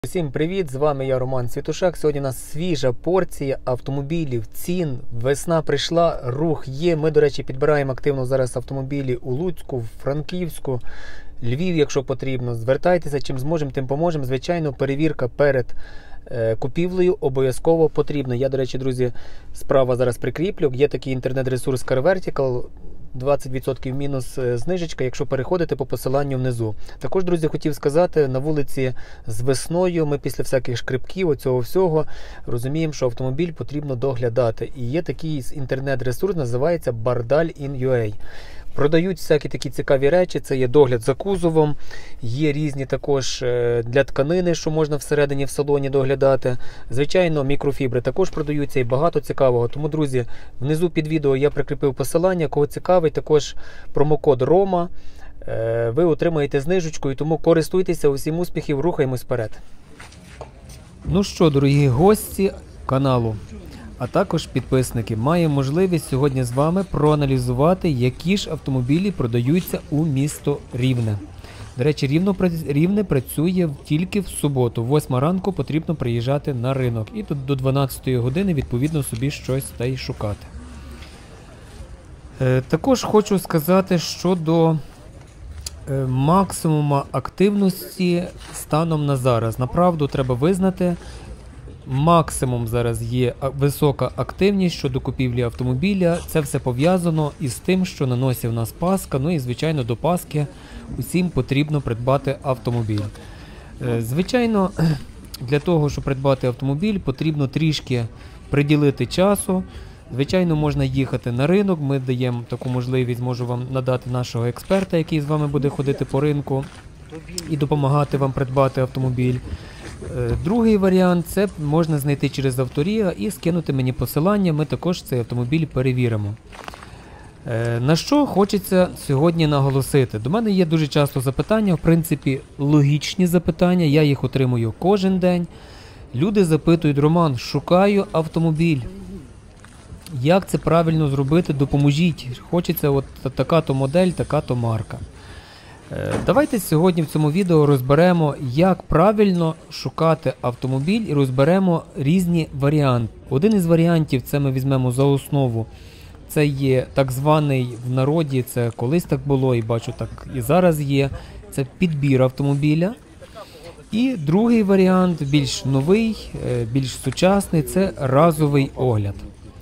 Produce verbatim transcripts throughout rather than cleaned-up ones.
Всім привіт, з вами я, Роман Світушак. Сьогодні у нас свіжа порція автомобілів, цін, весна прийшла, рух є. Ми, до речі, підбираємо активно зараз автомобілі у Луцьку, в Франківську, Львів, якщо потрібно. Звертайтеся, чим зможемо, тим поможемо. Звичайно, перевірка перед е, купівлею обов'язково потрібна. Я, до речі, друзі, справа зараз прикріплю. Є такий інтернет-ресурс Car Vertical. двадцять відсотків мінус знижечка, якщо переходите по посиланню внизу. Також, друзі, хотів сказати, на вулиці з весною ми після всяких шкрипків, оцього всього, розуміємо, що автомобіль потрібно доглядати. І є такий інтернет-ресурс, називається бардаль точка ін ю ей. Продають всякі такі цікаві речі, це є догляд за кузовом, є різні також для тканини, що можна всередині в салоні доглядати. Звичайно, мікрофібри також продаються і багато цікавого. Тому, друзі, внизу під відео я прикріпив посилання, кого цікавий, також промокод Рома. Ви отримаєте знижечку, і тому користуйтеся, усім успіхів, рухаємось вперед. Ну що, дорогі гості каналу, а також підписники, маємо можливість сьогодні з вами проаналізувати, які ж автомобілі продаються у місто Рівне. До речі, Рівно, Рівне працює тільки в суботу. В восьмій ранку потрібно приїжджати на ринок. І тут до дванадцятої години, відповідно, собі щось та й шукати. Е, також хочу сказати щодо е, максимуму активності станом на зараз. Направду, треба визнати, максимум зараз є висока активність щодо купівлі автомобіля. Це все пов'язано із тим, що на носі в нас Пасха, ну і, звичайно, до Пасхи усім потрібно придбати автомобіль. Звичайно, для того, щоб придбати автомобіль, потрібно трішки приділити часу. Звичайно, можна їхати на ринок, ми даємо таку можливість, можу вам надати нашого експерта, який з вами буде ходити по ринку і допомагати вам придбати автомобіль. Другий варіант – це можна знайти через Авторія і скинути мені посилання, ми також цей автомобіль перевіримо. На що хочеться сьогодні наголосити? До мене є дуже часто запитання, в принципі, логічні запитання, я їх отримую кожен день. Люди запитують: Роман, шукаю автомобіль. Як це правильно зробити? Допоможіть. Хочеться от така-то модель, така-то марка. Давайте сьогодні в цьому відео розберемо, як правильно шукати автомобіль, і розберемо різні варіанти. Один із варіантів, це ми візьмемо за основу, це є так званий в народі, це колись так було і бачу так і зараз є, це підбір автомобіля. І другий варіант, більш новий, більш сучасний, це разовий огляд.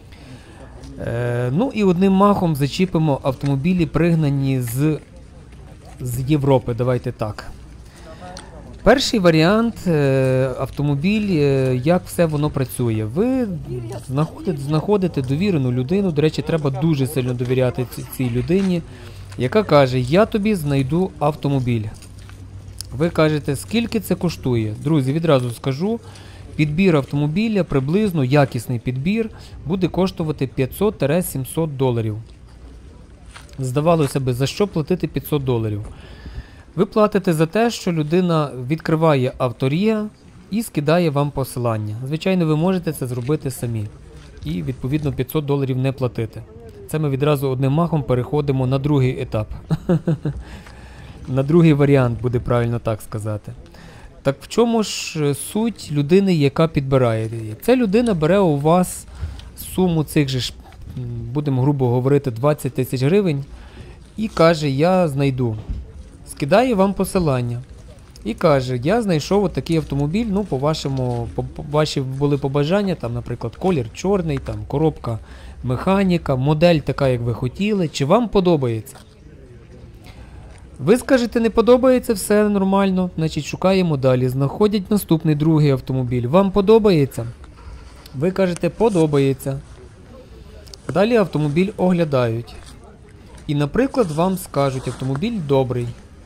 Ну і одним махом зачіпимо автомобілі, пригнані з з Європи, давайте так. Перший варіант – автомобіль, як все воно працює. Ви знаходите, знаходите довірену людину, до речі, треба дуже сильно довіряти цій людині, яка каже: я тобі знайду автомобіль. Ви кажете, скільки це коштує? Друзі, відразу скажу, підбір автомобіля, приблизно якісний підбір, буде коштувати п'ятсот - сімсот доларів. Здавалося би, за що платити п'ятсот доларів? Ви платите за те, що людина відкриває Авторія і скидає вам посилання. Звичайно, ви можете це зробити самі. І, відповідно, п'ятсот доларів не платити. Це ми відразу одним махом переходимо на другий етап. На другий варіант, буде правильно так сказати. Так в чому ж суть людини, яка підбирає її? Ця людина бере у вас суму цих же, будемо грубо говорити, двадцять тисяч гривень, і каже: я знайду. Скидає вам посилання. І каже: я знайшов от такий автомобіль, ну, по вашому, по, по, ваші були побажання, там, наприклад, колір чорний, там, коробка механіка, модель така, як ви хотіли, чи вам подобається? Ви скажете, не подобається, все нормально, значить шукаємо далі. Знаходять наступний, другий автомобіль. Вам подобається? Ви кажете, подобається. Далі автомобіль оглядають. І, наприклад, вам скажуть, автомобіль добрий.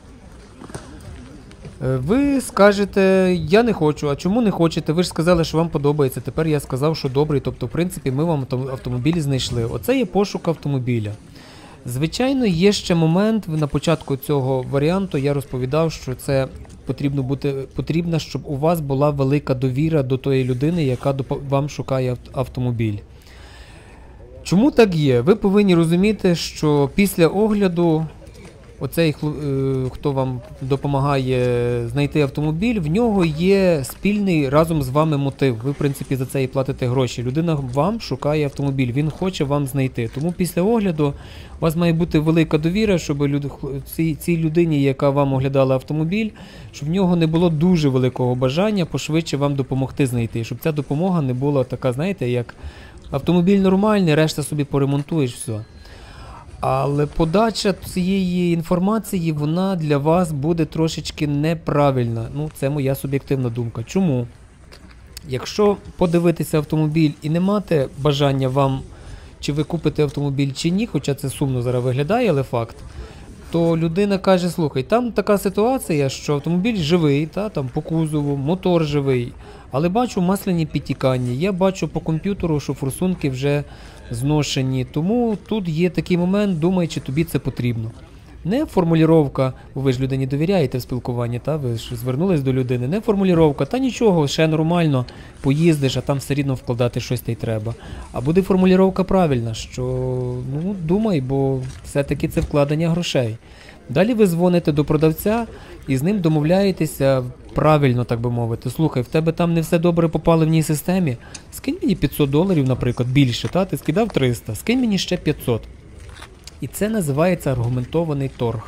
Ви скажете, я не хочу. А чому не хочете? Ви ж сказали, що вам подобається. Тепер я сказав, що добрий. Тобто, в принципі, ми вам автомобіль знайшли. Оце є пошук автомобіля. Звичайно, є ще момент, на початку цього варіанту я розповідав, що це потрібно бути, потрібно, щоб у вас була велика довіра до тої людини, яка вам шукає автомобіль. Чому так є? Ви повинні розуміти, що після огляду оцей, хто вам допомагає знайти автомобіль, в нього є спільний разом з вами мотив. Ви, в принципі, за це і платите гроші. Людина вам шукає автомобіль, він хоче вам знайти. Тому після огляду у вас має бути велика довіра, щоб люд... цій, цій людині, яка вам оглядала автомобіль, щоб в нього не було дуже великого бажання пошвидше вам допомогти знайти. Щоб ця допомога не була така, знаєте, як автомобіль нормальний, решта собі поремонтуєш, все. Але подача цієї інформації, вона для вас буде трошечки неправильна. Ну, це моя суб'єктивна думка. Чому? Якщо подивитися автомобіль і не мати бажання вам, чи ви купите автомобіль, чи ні, хоча це сумно зараз виглядає, але факт, то людина каже, слухай, там така ситуація, що автомобіль живий, та, там по кузову, мотор живий, але бачу масляні підтікання, я бачу по комп'ютеру, що форсунки вже зношені, тому тут є такий момент, думай, чи тобі це потрібно. Не формулювання, бо ви ж людині довіряєте в спілкуванні, та, ви ж звернулись до людини, не формулювання, та нічого, ще нормально, поїздиш, а там все рівно вкладати щось та й треба. А буде формулювання правильна, що, ну, думай, бо все-таки це вкладення грошей. Далі ви дзвоните до продавця і з ним домовляєтеся правильно, так би мовити. Слухай, в тебе там не все добре по паливній системі, скинь мені п'ятсот доларів, наприклад, більше, та? Ти скидав триста, скинь мені ще п'ятсот. І це називається аргументований торг.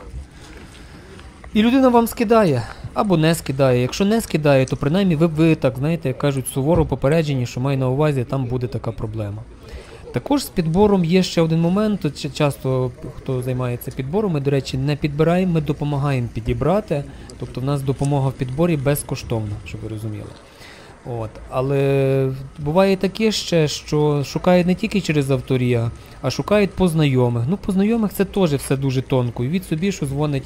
І людина вам скидає, або не скидає. Якщо не скидає, то принаймні ви, ви так, знаєте, як кажуть, суворо попереджені, що маю на увазі, там буде така проблема. Також з підбором є ще один момент, часто хто займається підбором, ми, до речі, не підбираємо, ми допомагаємо підібрати, тобто в нас допомога в підборі безкоштовна, щоб ви розуміли. От. Але буває таке ще, що шукають не тільки через авторія, а шукають по знайомих. Ну, по знайомих це теж все дуже тонко. І від собі, що дзвонить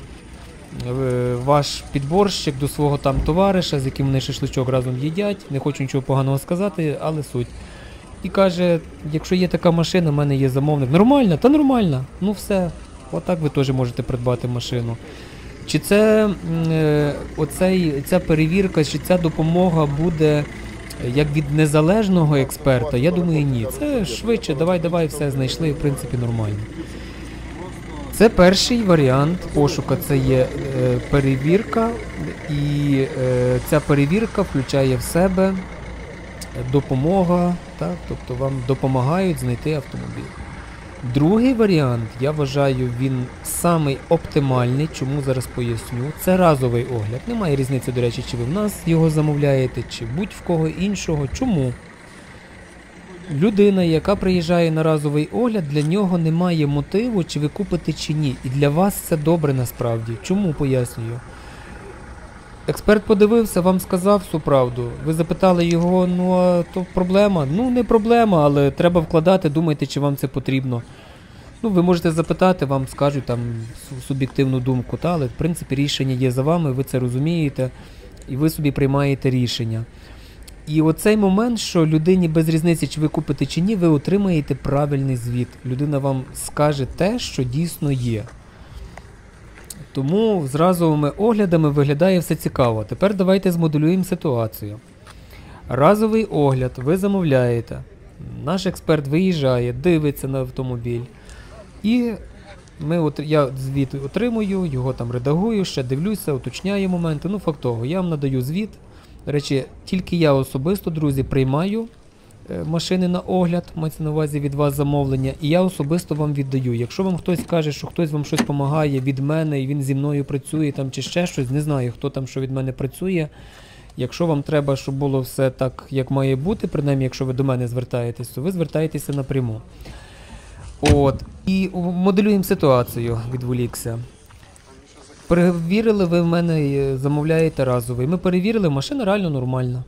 ваш підборщик до свого там товариша, з яким вони шашличок разом їдять, не хочу нічого поганого сказати, але суть. І каже, якщо є така машина, в мене є замовник. Нормальна? Та нормальна. Ну все, отак ви теж можете придбати машину. Чи це е, оцей, ця перевірка, чи ця допомога буде як від незалежного експерта? Я думаю, ні. Це швидше, давай, давай, все знайшли, в принципі, нормально. Це перший варіант пошука, це є е, перевірка, і е, ця перевірка включає в себе допомога, так, тобто вам допомагають знайти автомобіль. Другий варіант, я вважаю, він самий оптимальний, чому зараз поясню. Це разовий огляд. Немає різниці, до речі, чи ви в нас його замовляєте, чи будь-в кого іншого. Чому? Людина, яка приїжджає на разовий огляд, для нього немає мотиву, чи ви купите, чи ні. І для вас це добре насправді. Чому, пояснюю. Експерт подивився, вам сказав всю правду. Ви запитали його, ну а то проблема? Ну не проблема, але треба вкладати, думайте, чи вам це потрібно. Ну ви можете запитати, вам скажуть там суб'єктивну думку, та, але в принципі рішення є за вами, ви це розумієте і ви собі приймаєте рішення. І оцей момент, що людині без різниці, чи ви купите, чи ні, ви отримаєте правильний звіт. Людина вам скаже те, що дійсно є. Тому з разовими оглядами виглядає все цікаво. Тепер давайте змоделюємо ситуацію. Разовий огляд ви замовляєте. Наш експерт виїжджає, дивиться на автомобіль. І ми, я звіт отримую, його там редагую, ще дивлюся, уточняю моменти. Ну, факт того, я вам надаю звіт. До речі, тільки я особисто, друзі, приймаю машини на огляд, мається на увазі від вас замовлення, і я особисто вам віддаю. Якщо вам хтось каже, що хтось вам щось допомагає від мене, і він зі мною працює, там, чи ще щось, не знаю, хто там, що від мене працює. Якщо вам треба, щоб було все так, як має бути, принаймні, якщо ви до мене звертаєтесь, то ви звертаєтеся напряму. От. І моделюємо ситуацію, відволікся. Перевірили ви в мене, замовляєте разовий. Ми перевірили, машина реально нормальна.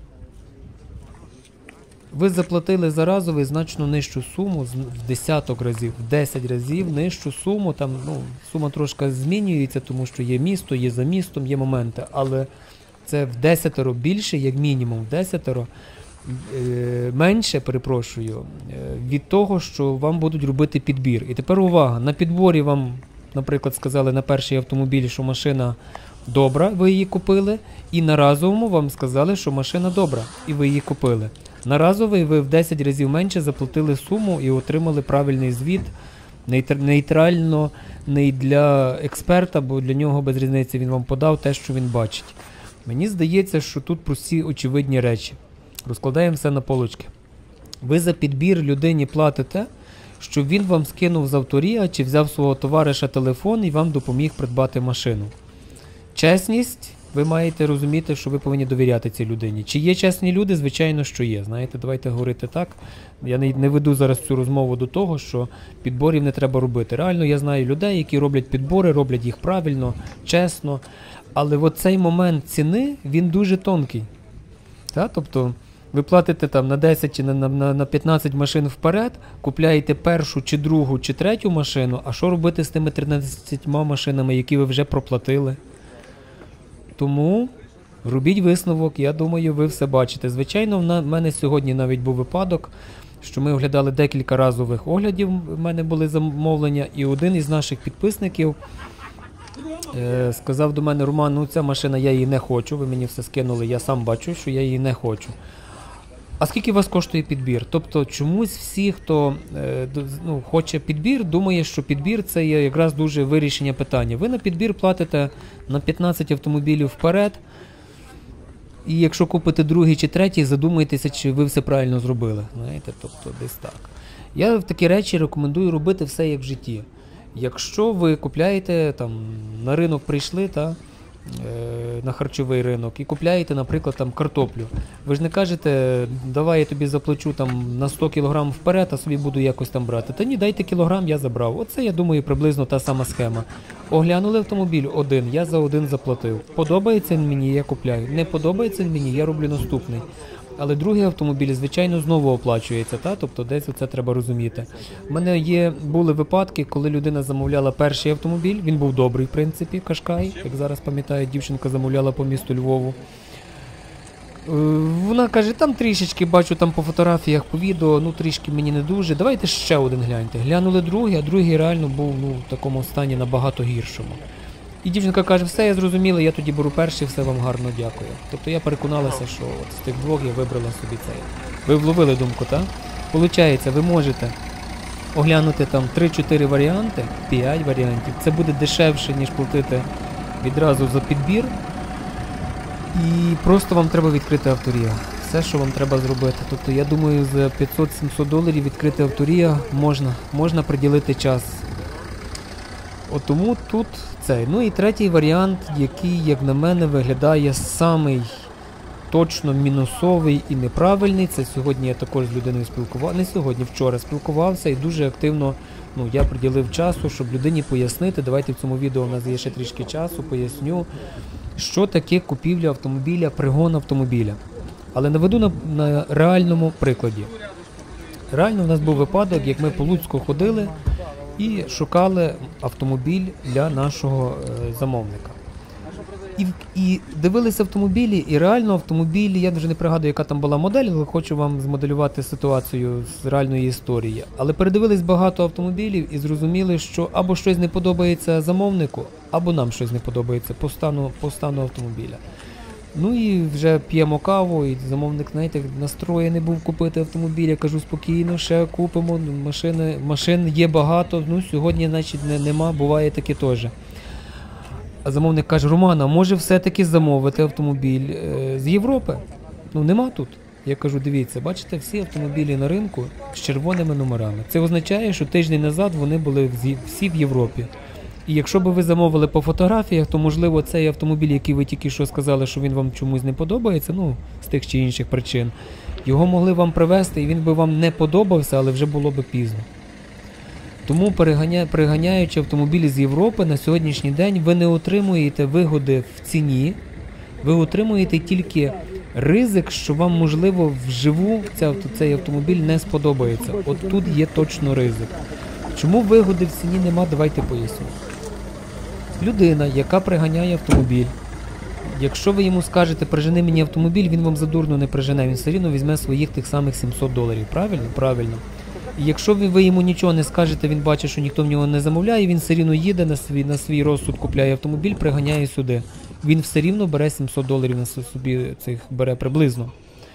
Ви заплатили за разовий значно нижчу суму, в десяток разів, в десять разів нижчу суму. Там, ну, сума трошки змінюється, тому що є місто, є за містом, є моменти, але це в десятеро більше, як мінімум, в десятеро е, менше, перепрошую, е, від того, що вам будуть робити підбір. І тепер увага, на підборі вам, наприклад, сказали на перший автомобіль, що машина добра, ви її купили, і на разовому вам сказали, що машина добра, і ви її купили. На разовий ви в десять разів менше заплатили суму і отримали правильний звіт Нейтрально, не для експерта, бо для нього без різниці він вам подав те, що він бачить. Мені здається, що тут прості очевидні речі. Розкладаємо все на полочки. Ви за підбір людині платите, щоб він вам скинув з авторія чи взяв свого товариша телефон і вам допоміг придбати машину. Чесність, ви маєте розуміти, що ви повинні довіряти цій людині. Чи є чесні люди? Звичайно, що є. Знаєте, давайте говорити так. Я не, не веду зараз цю розмову до того, що підборів не треба робити. Реально, я знаю людей, які роблять підбори, роблять їх правильно, чесно. Але от цей момент ціни, він дуже тонкий. Та? Тобто, ви платите там на десять чи на, на, на п'ятнадцять машин вперед, купляєте першу чи другу чи третю машину, а що робити з тими тринадцятьма машинами, які ви вже проплатили? Тому робіть висновок, я думаю, ви все бачите. Звичайно, в мене сьогодні навіть був випадок, що ми оглядали декілька разових оглядів, в мене були замовлення, і один із наших підписників е, сказав до мене: Роман, ну ця машина, я її не хочу, ви мені все скинули, я сам бачу, що я її не хочу. А скільки у вас коштує підбір? Тобто чомусь всі, хто е, ну, хоче підбір, думає, що підбір – це є якраз дуже вирішення питання. Ви на підбір платите на п'ятнадцять автомобілів вперед, і якщо купите другий чи третій, задумайтеся, чи ви все правильно зробили. Знаєте, тобто десь так. Я в такі речі рекомендую робити все як в житті. Якщо ви купляєте, там, на ринок прийшли, та, на харчовий ринок і купляєте, наприклад, там картоплю. Ви ж не кажете: давай я тобі заплачу там на сто кілограм вперед, а собі буду якось там брати. Та ні, дайте кілограм, я забрав. Оце, я думаю, приблизно та сама схема. Оглянули автомобіль один, я за один заплатив. Подобається він мені, я купляю. Не подобається він мені, я роблю наступний. Але другий автомобіль, звичайно, знову оплачується, та? Тобто десь оце треба розуміти. У мене є, були випадки, коли людина замовляла перший автомобіль, він був добрий, в принципі, Кашкай, як зараз пам'ятаю, дівчинка замовляла по місту Львову. Вона каже: там трішечки, бачу там по фотографіях, по відео, ну трішки мені не дуже, давайте ще один гляньте. Глянули другий, а другий реально був, ну, в такому стані набагато гіршому. І дівчинка каже: все, я зрозуміла, я тоді беру перший, все вам гарно дякую. Тобто я переконалася, що от з тих двох я вибрала собі цей. Ви вловили думку, так? Получається, ви можете оглянути там три-чотири варіанти, п'ять варіантів. Це буде дешевше, ніж платити відразу за підбір. І просто вам треба відкрити авторія. Все, що вам треба зробити. Тобто я думаю, за п'ятсот-сімсот доларів відкрити авторія можна, можна приділити час. От тому тут цей. Ну і третій варіант, який, як на мене, виглядає самий точно мінусовий і неправильний. Це сьогодні я також з людиною спілкувався, не сьогодні, вчора спілкувався і дуже активно, ну, я приділив часу, щоб людині пояснити. Давайте в цьому відео у нас є ще трішки часу, поясню, що таке купівля автомобіля, пригон автомобіля. Але наведу на, на реальному прикладі. Реально в нас був випадок, як ми по Луцьку ходили і шукали автомобіль для нашого е, замовника. І, і дивилися автомобілі, і реально автомобілі, я вже не пригадую, яка там була модель, але хочу вам змоделювати ситуацію з реальної історії. Але передивились багато автомобілів і зрозуміли, що або щось не подобається замовнику, або нам щось не подобається по стану, по стану автомобіля. Ну і вже п'ємо каву, і замовник, знаєте, настроєний був купити автомобіль. Я кажу: спокійно, ще купимо, машини, машин є багато, ну сьогодні, значить, не, нема, буває таке теж. А замовник каже: Роман, а може все-таки замовити автомобіль е, з Європи? Ну нема тут. Я кажу: дивіться, бачите, всі автомобілі на ринку з червоними номерами. Це означає, що тиждень назад вони були всі в Європі. І якщо б ви замовили по фотографіях, то, можливо, цей автомобіль, який ви тільки що сказали, що він вам чомусь не подобається, ну, з тих чи інших причин, його могли вам привезти, і він би вам не подобався, але вже було б пізно. Тому, переганя... приганяючи автомобілі з Європи, на сьогоднішній день ви не отримуєте вигоди в ціні, ви отримуєте тільки ризик, що вам, можливо, вживу цей автомобіль не сподобається. От тут є точно ризик. Чому вигоди в ціні нема, давайте поясню. Людина, яка приганяє автомобіль, якщо ви йому скажете: прижени мені автомобіль, він вам задурно не прижене, він все рівно візьме своїх тих самих сімсот доларів. Правильно? Правильно. І якщо ви, ви йому нічого не скажете, він бачить, що ніхто в нього не замовляє, він все рівно їде на свій, на свій розсуд, купляє автомобіль, приганяє сюди. Він все рівно бере сімсот доларів на собі, цих бере приблизно.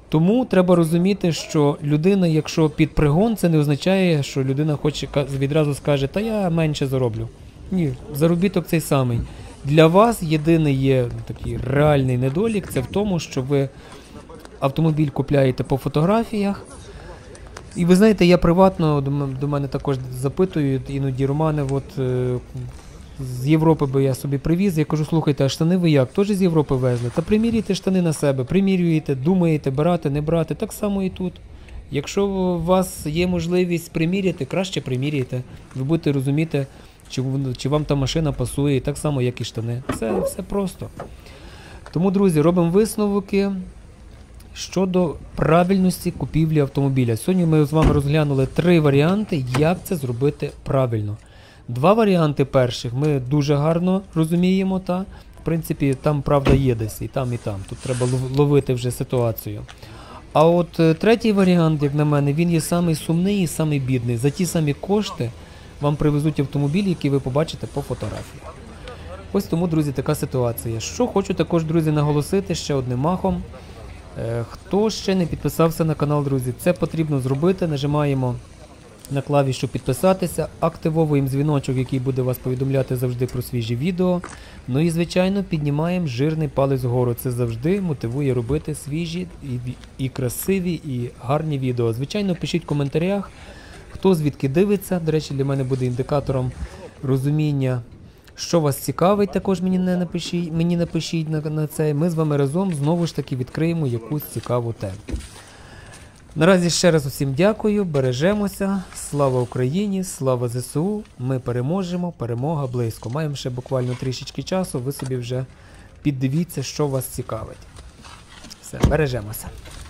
Тому треба розуміти, що людина, якщо під пригон, це не означає, що людина хоче відразу скаже, та я менше зароблю. Ні, заробіток цей самий. Для вас єдиний є такий реальний недолік, це в тому, що ви автомобіль купляєте по фотографіях. І ви знаєте, я приватно, до мене також запитують іноді Романе, от з Європи би я собі привіз, я кажу, слухайте, а штани ви як? Теж з Європи везли? Та примірюйте штани на себе, примірюєте, думаєте, брати, не брати, так само і тут. Якщо у вас є можливість приміряти, краще приміряйте. Ви будете розуміти, чи, чи вам та машина пасує, так само, як і штани. Це все просто. Тому, друзі, робимо висновки щодо правильності купівлі автомобіля. Сьогодні ми з вами розглянули три варіанти, як це зробити правильно. Два варіанти перших ми дуже гарно розуміємо, та, в принципі, там правда є десь, і там, і там. Тут треба ловити вже ситуацію. А от третій варіант, як на мене, він є самий сумний і самий бідний. За ті самі кошти вам привезуть автомобіль, який ви побачите по фотографії. Ось тому, друзі, така ситуація. Що хочу також, друзі, наголосити ще одним махом. Хто ще не підписався на канал, друзі, це потрібно зробити. Нажимаємо на клавішу підписатися, активовуємо дзвіночок, який буде вас повідомляти завжди про свіжі відео. Ну і, звичайно, піднімаємо жирний палець вгору. Це завжди мотивує робити свіжі і, і красиві, і гарні відео. Звичайно, пишіть в коментарях, хто звідки дивиться. До речі, для мене буде індикатором розуміння, що вас цікавить, також мені не напишіть, мені напишіть на, на це. Ми з вами разом знову ж таки відкриємо якусь цікаву тему. Наразі ще раз усім дякую, бережемося, слава Україні, слава зе се у, ми переможемо, перемога близько. Маємо ще буквально трішечки часу, ви собі вже піддивіться, що вас цікавить. Все, бережемося.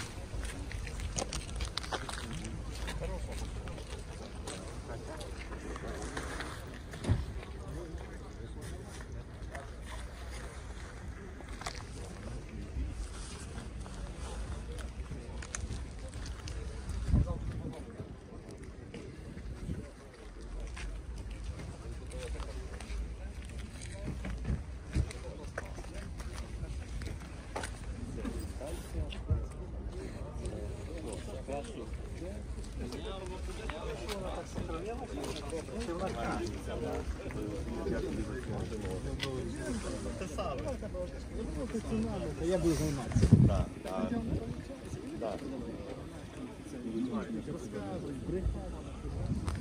Я буду займатися. Так, так.